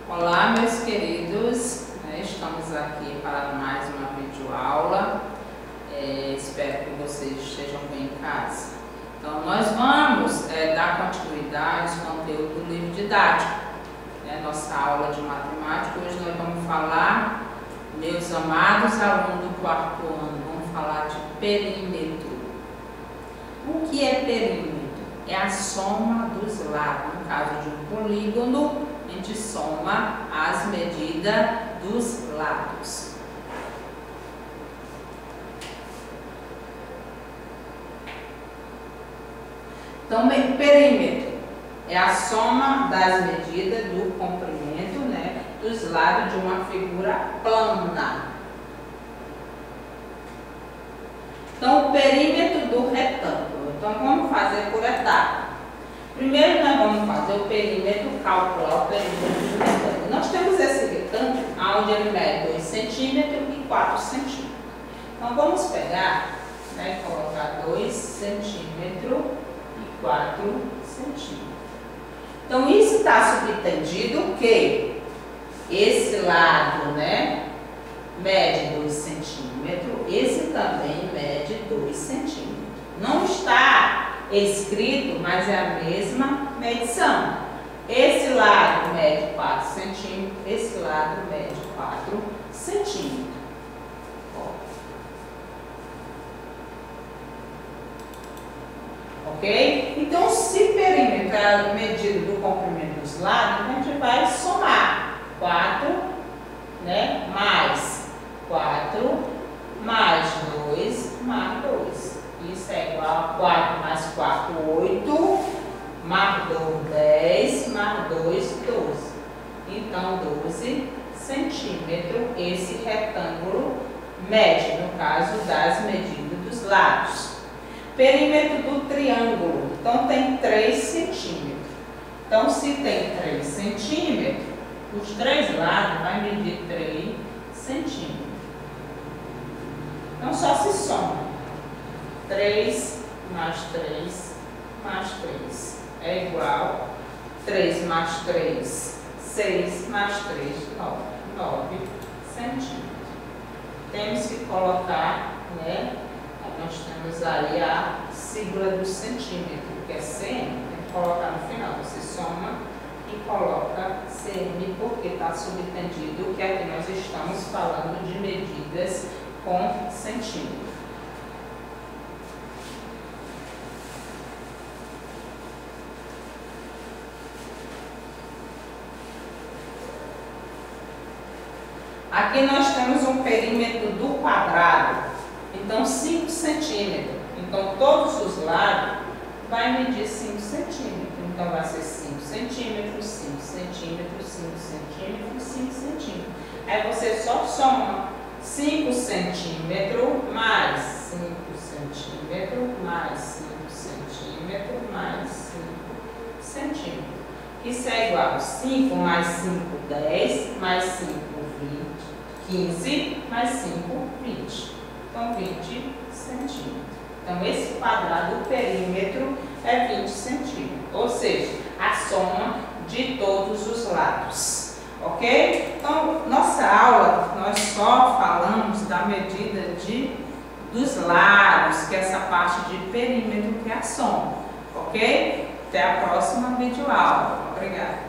Olá, meus queridos, estamos aqui para mais uma videoaula. Espero que vocês estejam bem em casa. Então, nós vamos dar continuidade ao conteúdo do livro didático. Nossa aula de matemática, hoje nós vamos falar, meus amados alunos do quarto ano, vamos falar de perímetro. O que é perímetro? É a soma dos lados. No caso de um polígono, a gente soma as medidas dos lados. Então, perímetro é a soma das medidas do comprimento, dos lados de uma figura plana. Então, o perímetro do retângulo. Então, vamos fazer por etapa. Primeiro, nós vamos fazer o perímetro, calcular o perímetro do retângulo. Nós temos esse retângulo, onde ele mede 2 centímetros e 4 centímetros. Então, vamos pegar, colocar 2 centímetros e 4 centímetros. Então, isso está subentendido que esse lado, mede 2 centímetros, esse também mede 2 centímetros. Não está escrito, mas é a mesma medição. Esse lado mede 4 centímetros, esse lado mede 4 centímetros. Ok? Então, se perímetro é a medida do comprimento dos lados, a gente vai somar 4, mais 4, mais 2, mais 2. Isso é igual a 4 mais 4, 8, mais 2, 10, mais 2, 12. Então, 12 centímetros, esse retângulo mede, no caso das medidas dos lados. Perímetro do triângulo, então tem 3 centímetros. Então, se tem 3 centímetros, os 3 lados vai medir 3 centímetros. Então, só se soma. 3 mais 3 mais 3 é igual 3 mais 3, 6 mais 3, 9 centímetros. Temos que colocar, nós temos aí a sigla do centímetro, que é cm, tem que colocar no final. Você soma e coloca cm, porque está subentendido que aqui nós estamos falando de medidas com centímetro. Aqui nós temos um perímetro do quadrado, então 5 centímetros. Então, todos os lados vai medir 5 centímetros. Então, vai ser 5 centímetros, 5 centímetros, 5 centímetros, 5 centímetros. Aí você só soma 5 centímetros mais 5 centímetros mais 5 centímetros mais 5 centímetros. Isso é igual a 5 mais 5, 10, mais 5, 20, 15, mais 5, 20. Então, 20 centímetros. Então, esse quadrado, o perímetro, é 20 centímetros. Ou seja, a soma de todos os lados. Ok? Então, nossa aula, nós só falamos da medida dos lados, que é essa parte de perímetro, que é a soma. Ok? Até a próxima videoaula. Obrigada.